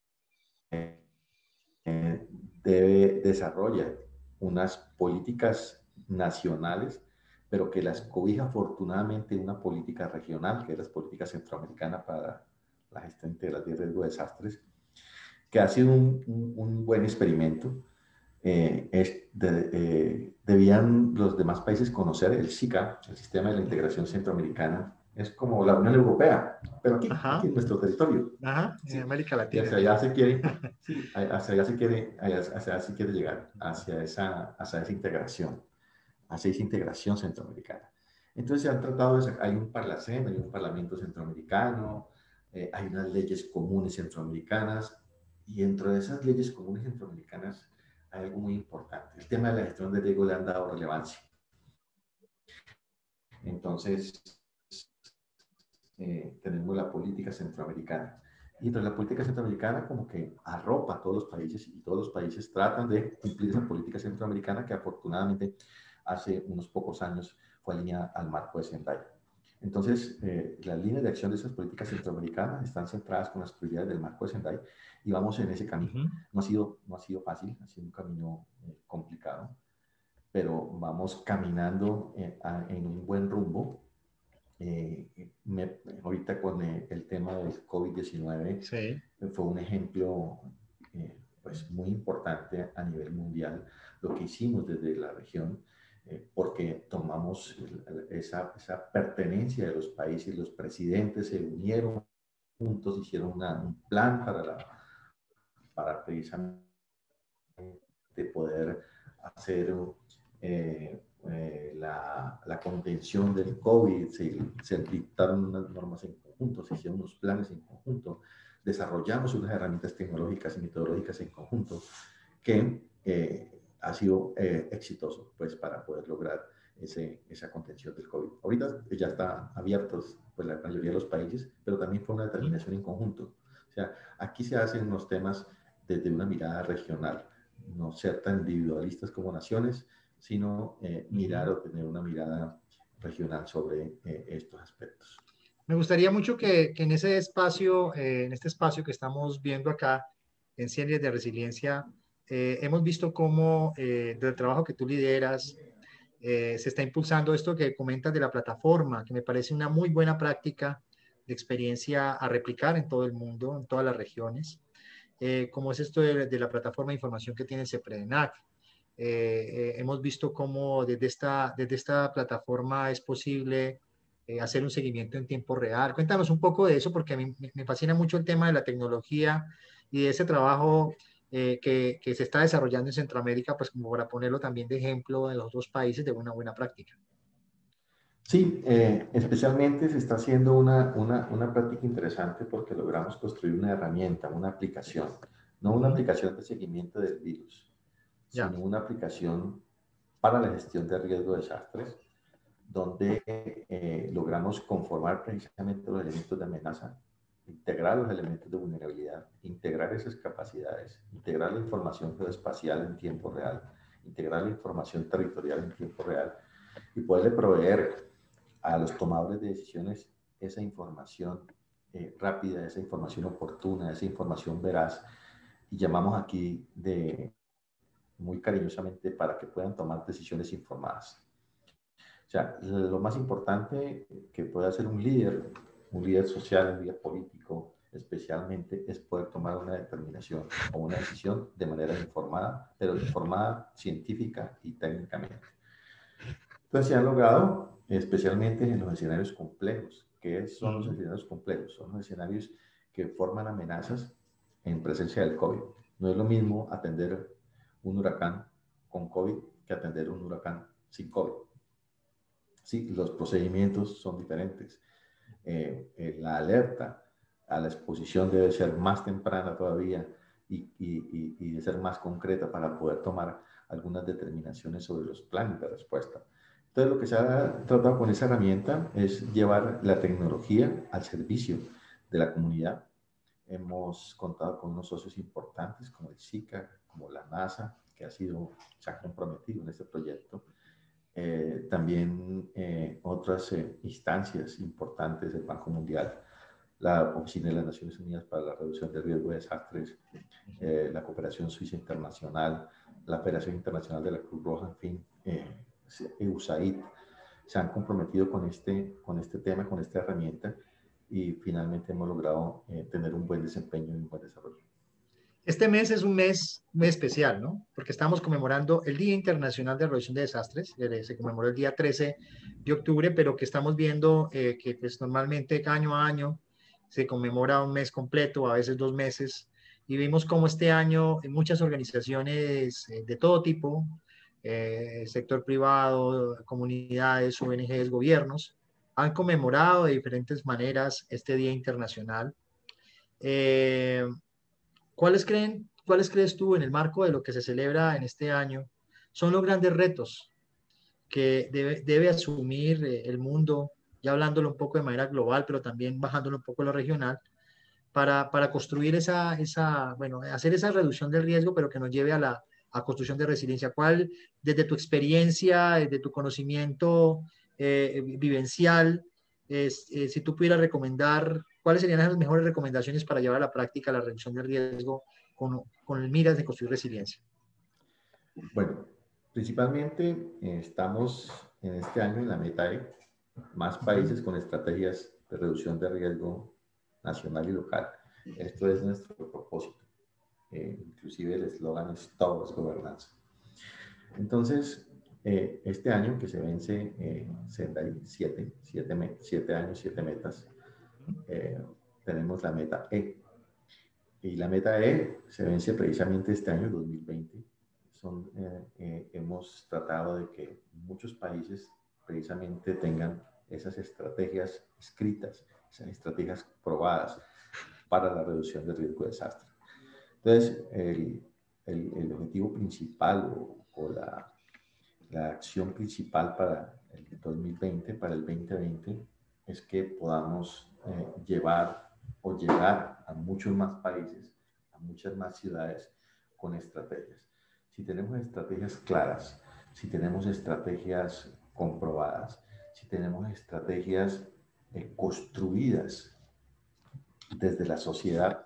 eh, debe desarrollar unas políticas nacionales, pero que las cobija afortunadamente una política regional, que es la política centroamericana para la gestión integral de riesgo de desastres, que ha sido un, un, un buen experimento. Eh, es de, eh, debían los demás países conocer el SICA, el Sistema de la Integración Centroamericana. Es como la Unión Europea, pero aquí, aquí en nuestro territorio.
Ajá, en sí. América Latina.
Y hacia allá se quiere, sí, hacia allá se quiere, hacia allá se quiere llegar, hacia esa, hacia esa integración, hacia esa integración centroamericana. Entonces se han tratado de, hay un Parlacén, hay un Parlamento Centroamericano, eh, hay unas leyes comunes centroamericanas, y dentro de esas leyes comunes centroamericanas hay algo muy importante. El tema de la gestión de riesgo le han dado relevancia. Entonces, eh, tenemos la política centroamericana. Y entonces la política centroamericana como que arropa a todos los países y todos los países tratan de cumplir esa política centroamericana que afortunadamente hace unos pocos años fue alineada al marco de Sendai. Entonces, eh, las líneas de acción de esas políticas centroamericanas están centradas con las prioridades del marco de Sendai y vamos en ese camino. Uh-huh. No ha sido, no ha sido fácil, ha sido un camino eh, complicado, pero vamos caminando eh, a, en un buen rumbo. Eh, me, ahorita con eh, el tema del COVID diecinueve sí. fue un ejemplo eh, pues muy importante a nivel mundial lo que hicimos desde la región, eh, porque tomamos el, esa, esa pertenencia de los países, los presidentes se unieron juntos, hicieron una, un plan para, la, para precisamente poder hacer eh, eh, la, la contención del COVID, se, se dictaron unas normas en conjunto, se hicieron unos planes en conjunto, desarrollamos unas herramientas tecnológicas y metodológicas en conjunto que eh, ha sido eh, exitoso pues, para poder lograr ese, esa contención del COVID. Ahorita ya está abiertos pues, la mayoría de los países, pero también fue una determinación en conjunto. O sea, aquí se hacen los temas desde una mirada regional, no ser tan individualistas como naciones, sino eh, mirar o tener una mirada regional sobre eh, estos aspectos.
Me gustaría mucho que, que en ese espacio, eh, en este espacio que estamos viendo acá, en Series de Resiliencia, eh, hemos visto cómo eh, del trabajo que tú lideras, eh, se está impulsando esto que comentas de la plataforma, que me parece una muy buena práctica de experiencia a replicar en todo el mundo, en todas las regiones, eh, como es esto de, de, la plataforma de información que tiene CEPREDENAC. Eh, eh, hemos visto cómo desde esta, desde esta plataforma es posible eh, hacer un seguimiento en tiempo real. Cuéntanos un poco de eso, porque a mí me fascina mucho el tema de la tecnología y de ese trabajo eh, que, que, se está desarrollando en Centroamérica, pues como para ponerlo también de ejemplo en los otros países de una buena práctica.
Sí, eh, especialmente se está haciendo una, una, una práctica interesante porque logramos construir una herramienta, una aplicación, no una aplicación de seguimiento del virus,
Ya.
sino una aplicación para la gestión de riesgo de desastres, donde eh, logramos conformar precisamente los elementos de amenaza, integrar los elementos de vulnerabilidad, integrar esas capacidades, integrar la información geoespacial en tiempo real, integrar la información territorial en tiempo real y poderle proveer a los tomadores de decisiones esa información eh, rápida, esa información oportuna, esa información veraz, y llamamos aquí de, muy cariñosamente para que puedan tomar decisiones informadas. O sea, lo más importante que puede hacer un líder, un líder social, un líder político, especialmente, es poder tomar una determinación o una decisión de manera informada, pero informada científica y técnicamente. Entonces se han logrado, especialmente en los escenarios complejos. ¿Qué son los escenarios complejos? Son los escenarios que forman amenazas en presencia del COVID. No es lo mismo atender un huracán con COVID que atender un huracán sin COVID. Sí, los procedimientos son diferentes. Eh, eh, la alerta a la exposición debe ser más temprana todavía y, y, y de ser más concreta para poder tomar algunas determinaciones sobre los planes de respuesta. Entonces, lo que se ha tratado con esa herramienta es llevar la tecnología al servicio de la comunidad. Hemos contado con unos socios importantes como el SICA, como la NASA, que ha sido, se ha comprometido en este proyecto. Eh, también eh, otras eh, instancias importantes del Banco Mundial, la Oficina de las Naciones Unidas para la Reducción del Riesgo de Desastres, eh, la Cooperación Suiza Internacional, la Federación Internacional de la Cruz Roja, en fin, eh, U S A I D, se han comprometido con este, con este tema, con esta herramienta, y finalmente hemos logrado eh, tener un buen desempeño y un buen desarrollo.
Este mes es un mes muy especial, ¿no? Porque estamos conmemorando el Día Internacional de Reducción de Desastres, se conmemoró el día trece de octubre, pero que estamos viendo eh, que pues, normalmente año a año se conmemora un mes completo, a veces dos meses, y vimos cómo este año muchas organizaciones eh, de todo tipo, eh, sector privado, comunidades, O N Ges, gobiernos, han conmemorado de diferentes maneras este Día Internacional. Eh, ¿Cuáles creen, cuáles crees tú en el marco de lo que se celebra en este año son los grandes retos que debe, debe asumir eh, el mundo, ya hablándolo un poco de manera global, pero también bajándolo un poco a lo regional, para, para construir esa, esa, bueno, hacer esa reducción del riesgo, pero que nos lleve a la a construcción de resiliencia? ¿Cuál, desde tu experiencia, desde tu conocimiento eh, vivencial, es, eh, si tú pudieras recomendar, cuáles serían las mejores recomendaciones para llevar a la práctica la reducción del riesgo con, con el miras de construir resiliencia?
Bueno, principalmente eh, estamos en este año en la meta E, más países con estrategias de reducción de riesgo nacional y local. Esto es nuestro propósito. Eh, inclusive el eslogan es Todos Gobernanza. Entonces, eh, este año que se vence eh, siete, siete, siete años, siete metas, eh, tenemos la meta E. Y la meta E se vence precisamente este año, dos mil veinte. son, eh, eh, hemos tratado de que muchos países precisamente tengan esas estrategias escritas, esas estrategias probadas para la reducción del riesgo de desastre. Entonces, el, el, el objetivo principal o, o la, la acción principal para el dos mil veinte, para el veinte veinte, es que podamos eh, llevar o llegar a muchos más países, a muchas más ciudades con estrategias. Si tenemos estrategias claras, si tenemos estrategias comprobadas, si tenemos estrategias eh, construidas desde la sociedad,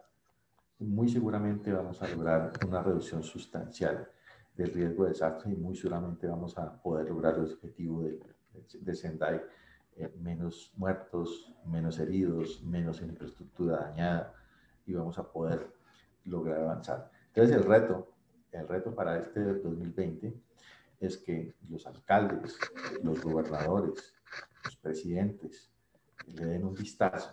muy seguramente vamos a lograr una reducción sustancial del riesgo de desastre y muy seguramente vamos a poder lograr el objetivo de, de, de Sendai, eh, menos muertos, menos heridos, menos infraestructura dañada, y vamos a poder lograr avanzar. Entonces el reto, el reto para este dos mil veinte es que los alcaldes, los gobernadores, los presidentes le den un vistazo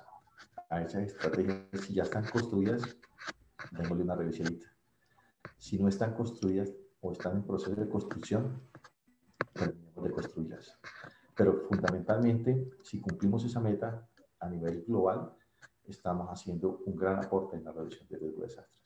a esas estrategias. Si ya están construidas, démosle una revisadita. Si no están construidas o están en proceso de construcción, terminemos de construirlas. Pero fundamentalmente, si cumplimos esa meta a nivel global, estamos haciendo un gran aporte en la reducción del riesgo de desastres.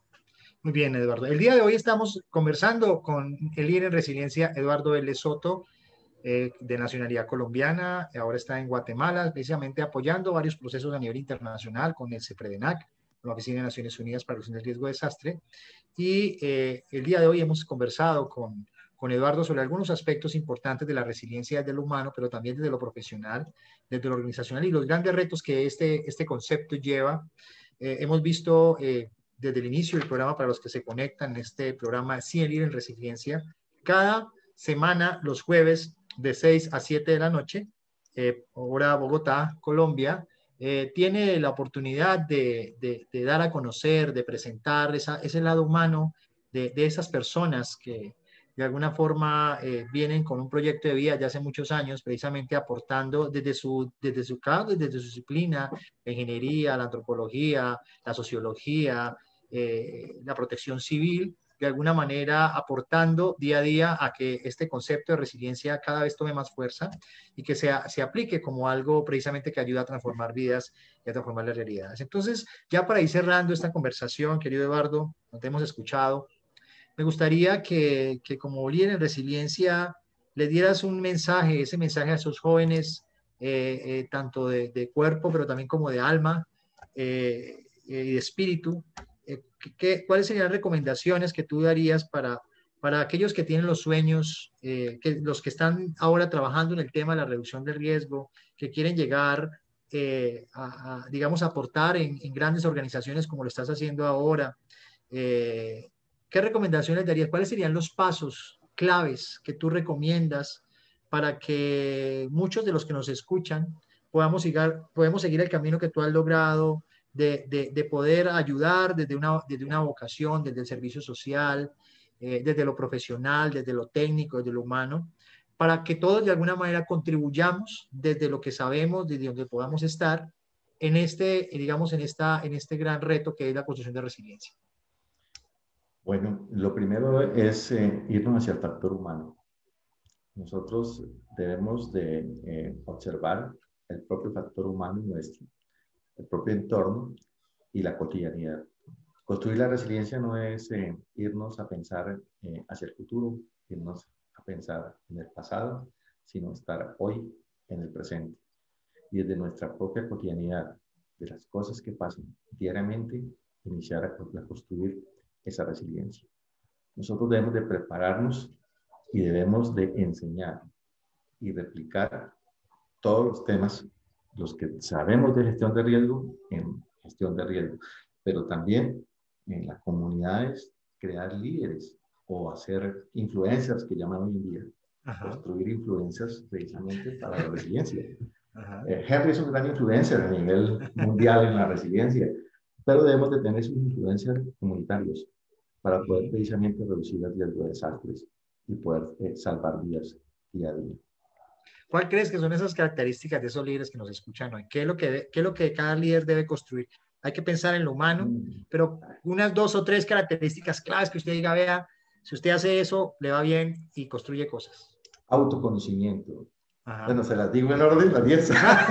Muy bien, Eduardo. El día de hoy estamos conversando con el líder en resiliencia, Eduardo L. Soto, eh, de nacionalidad colombiana. Ahora está en Guatemala, precisamente apoyando varios procesos a nivel internacional con el CEPREDENAC, con la Oficina de Naciones Unidas para la Reducción del Riesgo de Desastre. Y eh, el día de hoy hemos conversado con, con Eduardo sobre algunos aspectos importantes de la resiliencia desde lo humano, pero también desde lo profesional, desde lo organizacional y los grandes retos que este, este concepto lleva. Eh, hemos visto eh, desde el inicio del programa, para los que se conectan en este programa cien Líderes en Resiliencia, cada semana, los jueves, de seis a siete de la noche, eh, hora Bogotá, Colombia, eh, tiene la oportunidad de, de, de dar a conocer, de presentar esa, ese lado humano de, de esas personas que de alguna forma eh, vienen con un proyecto de vida ya hace muchos años, precisamente aportando desde su, desde su campo, desde su disciplina, la ingeniería, la antropología, la sociología, eh, la protección civil, de alguna manera aportando día a día a que este concepto de resiliencia cada vez tome más fuerza y que sea, se aplique como algo precisamente que ayuda a transformar vidas y a transformar las realidades. Entonces, ya para ir cerrando esta conversación, querido Eduardo, nos hemos escuchado, me gustaría que, que como líder en resiliencia le dieras un mensaje, ese mensaje a esos jóvenes, eh, eh, tanto de, de cuerpo, pero también como de alma eh, y de espíritu. Eh, ¿qué, ¿Cuáles serían las recomendaciones que tú darías para, para aquellos que tienen los sueños, eh, que, los que están ahora trabajando en el tema de la reducción del riesgo, que quieren llegar eh, a, a, digamos, aportar en, en grandes organizaciones como lo estás haciendo ahora? Eh, ¿Qué recomendaciones darías? ¿Cuáles serían los pasos claves que tú recomiendas para que muchos de los que nos escuchan podamos, llegar, podemos seguir el camino que tú has logrado de, de, de poder ayudar desde una, desde una vocación, desde el servicio social, eh, desde lo profesional, desde lo técnico, desde lo humano, para que todos de alguna manera contribuyamos desde lo que sabemos, desde donde podamos estar en este, digamos, en, esta, en este gran reto que es la construcción de resiliencia?
Bueno, lo primero es eh, irnos hacia el factor humano. Nosotros debemos de eh, observar el propio factor humano nuestro, el propio entorno y la cotidianidad. Construir la resiliencia no es eh, irnos a pensar eh, hacia el futuro, irnos a pensar en el pasado, sino estar hoy en el presente. Y desde nuestra propia cotidianidad, de las cosas que pasan diariamente, iniciar a, a construir esa resiliencia. Nosotros debemos de prepararnos y debemos de enseñar y replicar todos los temas, los que sabemos de gestión de riesgo, en gestión de riesgo, pero también en las comunidades crear líderes o hacer influencers, que llaman hoy en día, Ajá. construir influencers precisamente para la resiliencia. Eh, Henry es un gran influencer a nivel mundial en la resiliencia, pero debemos de tener esos influencers comunitarios para poder precisamente reducir el riesgo de desastres y poder eh, salvar vidas día a día.
¿Cuál crees que son esas características de esos líderes que nos escuchan hoy? ¿Qué es lo que, qué es lo que cada líder debe construir? Hay que pensar en lo humano, mm. pero unas dos o tres características claves que usted diga, vea, Si usted hace eso, le va bien y construye cosas.
Autoconocimiento.
Ajá.
Bueno, se las digo en orden, las diez.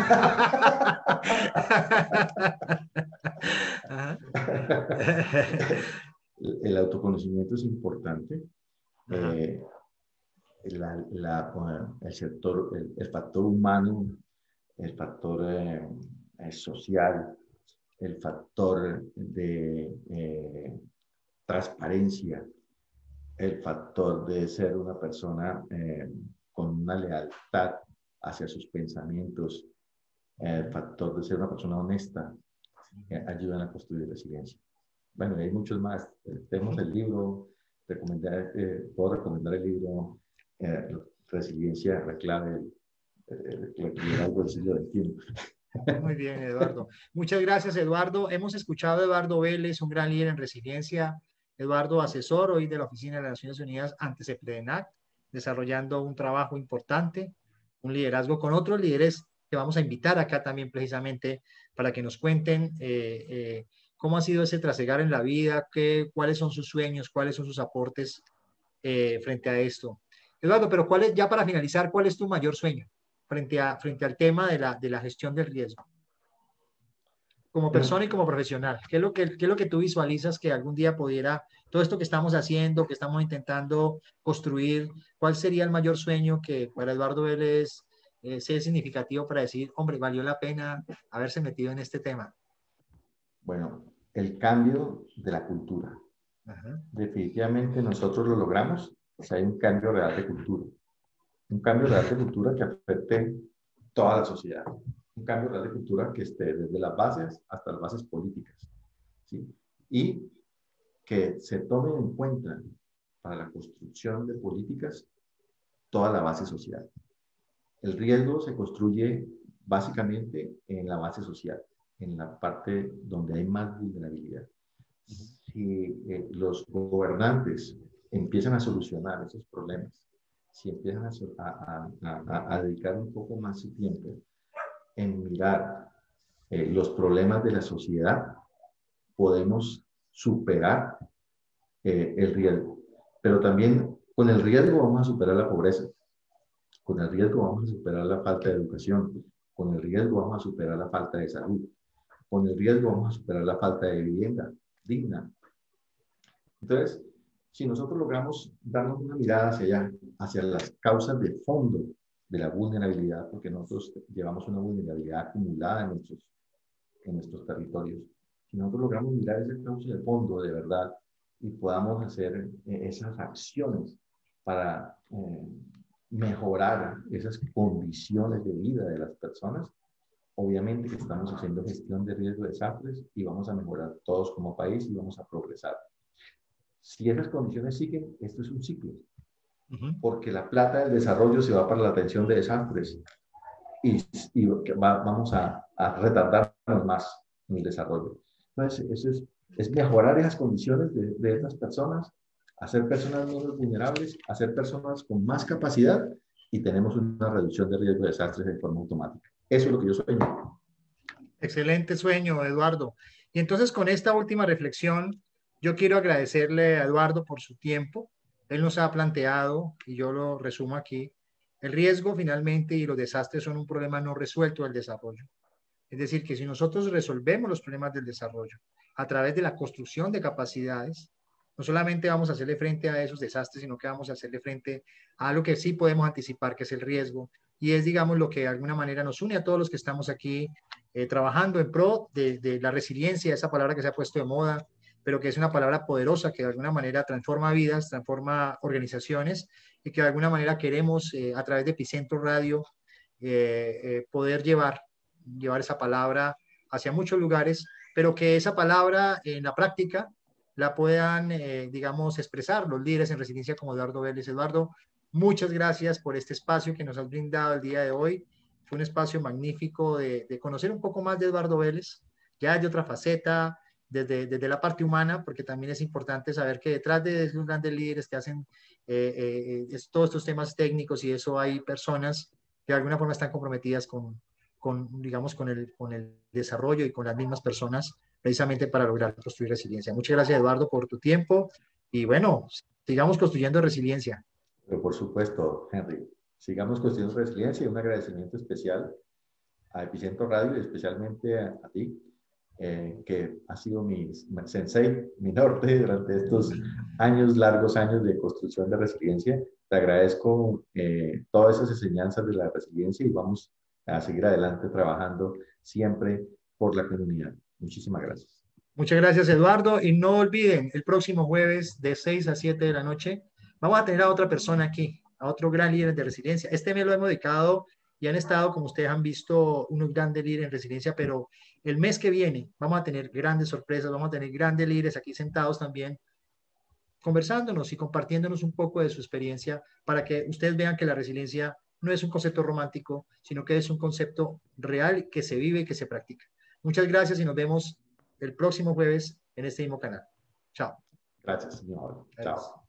el, el autoconocimiento es importante. Eh, la, la, el sector, el, el factor humano, el factor eh, eh, social, el factor de eh, transparencia, el factor de ser una persona eh, con una lealtad hacia sus pensamientos, el factor de ser una persona honesta, eh, ayudan a construir resiliencia. Bueno, hay muchos más. Tenemos el libro, recomendar, eh, puedo recomendar el libro eh, Resiliencia, la clave, eh, liderazgo del siglo veintiuno.
Muy bien, Eduardo. Muchas gracias, Eduardo. Hemos escuchado a Eduardo Vélez, un gran líder en resiliencia. Eduardo, asesor hoy de la Oficina de las Naciones Unidas ante CEPLENAC, desarrollando un trabajo importante, un liderazgo con otros líderes que vamos a invitar acá también precisamente para que nos cuenten eh, eh, cómo ha sido ese trasegar en la vida, qué, cuáles son sus sueños, cuáles son sus aportes eh, frente a esto. Eduardo, pero ¿cuál es, ya para finalizar, cuál es tu mayor sueño frente, a, frente al tema de la, de la gestión del riesgo? Como persona y como profesional, ¿qué es, lo que, ¿qué es lo que tú visualizas que algún día pudiera, todo esto que estamos haciendo, que estamos intentando construir, cuál sería el mayor sueño que para Eduardo Vélez eh, sea significativo para decir, hombre, valió la pena haberse metido en este tema?
Bueno, el cambio de la cultura. Ajá. Definitivamente nosotros lo logramos, o sea, hay un cambio real de cultura. Un cambio real de cultura que afecte toda la sociedad. Un cambio real de cultura que esté desde las bases hasta las bases políticas, ¿sí? Y que se tomen en cuenta para la construcción de políticas toda la base social. El riesgo se construye básicamente en la base social, en la parte donde hay más vulnerabilidad. Si eh, los gobernantes empiezan a solucionar esos problemas, si empiezan a, a, a, a dedicar un poco más su tiempo en mirar eh, los problemas de la sociedad, podemos superar eh, el riesgo. Pero también con el riesgo vamos a superar la pobreza, con el riesgo vamos a superar la falta de educación, con el riesgo vamos a superar la falta de salud, con el riesgo vamos a superar la falta de vivienda digna. Entonces, si nosotros logramos darnos una mirada hacia allá, hacia las causas de fondo de la vulnerabilidad, porque nosotros llevamos una vulnerabilidad acumulada en nuestros, en nuestros territorios, si nosotros logramos mirar esa causa de fondo de verdad y podamos hacer eh, esas acciones para eh, mejorar esas condiciones de vida de las personas, obviamente que estamos haciendo gestión de riesgo de desastres y vamos a mejorar todos como país y vamos a progresar. Si esas condiciones siguen, esto es un ciclo, uh-huh. porque la plata del desarrollo se va para la atención de desastres y, y va, vamos a, a retardarnos más en el desarrollo. Entonces, eso es, es mejorar esas condiciones de, de esas personas, hacer personas menos vulnerables, hacer personas con más capacidad y tenemos una reducción de riesgo de desastres de forma automática. Eso es lo que yo sueño.
Excelente sueño, Eduardo. Y entonces, con esta última reflexión, yo quiero agradecerle a Eduardo por su tiempo. Él nos ha planteado, y yo lo resumo aquí, el riesgo finalmente y los desastres son un problema no resuelto del desarrollo. Es decir, que si nosotros resolvemos los problemas del desarrollo a través de la construcción de capacidades, no solamente vamos a hacerle frente a esos desastres, sino que vamos a hacerle frente a lo que sí podemos anticipar, que es el riesgo, y es, digamos, lo que de alguna manera nos une a todos los que estamos aquí eh, trabajando en pro de, de la resiliencia, esa palabra que se ha puesto de moda, pero que es una palabra poderosa que de alguna manera transforma vidas, transforma organizaciones y que de alguna manera queremos eh, a través de Epicentro Radio eh, eh, poder llevar, llevar esa palabra hacia muchos lugares, pero que esa palabra en la práctica la puedan, eh, digamos, expresar los líderes en resiliencia como Eduardo Vélez. Eduardo, muchas gracias por este espacio que nos has brindado el día de hoy. Fue un espacio magnífico de, de conocer un poco más de Eduardo Vélez, ya de otra faceta, desde, desde la parte humana, porque también es importante saber que detrás de esos grandes líderes que hacen eh, eh, es, todos estos temas técnicos y eso hay personas que de alguna forma están comprometidas con, con digamos, con el, con el desarrollo y con las mismas personas precisamente para lograr construir resiliencia. Muchas gracias, Eduardo, por tu tiempo y bueno, sigamos construyendo resiliencia.
Pero por supuesto, Henry, sigamos construyendo resiliencia y un agradecimiento especial a Epicentro Radio y especialmente a, a ti, eh, que ha sido mi, mi sensei, mi norte durante estos años, largos años de construcción de resiliencia. Te agradezco eh, todas esas enseñanzas de la resiliencia y vamos a seguir adelante trabajando siempre por la comunidad. Muchísimas gracias.
Muchas gracias, Eduardo. Y no olviden, el próximo jueves de seis a siete de la noche, vamos a tener a otra persona aquí, a otro gran líder de resiliencia. Este mes lo hemos dedicado y han estado, como ustedes han visto, unos grandes líderes en resiliencia, pero el mes que viene vamos a tener grandes sorpresas, vamos a tener grandes líderes aquí sentados también, conversándonos y compartiéndonos un poco de su experiencia para que ustedes vean que la resiliencia no es un concepto romántico, sino que es un concepto real que se vive y que se practica. Muchas gracias y nos vemos el próximo jueves en este mismo canal. Chao.
Gracias, señor. Chao.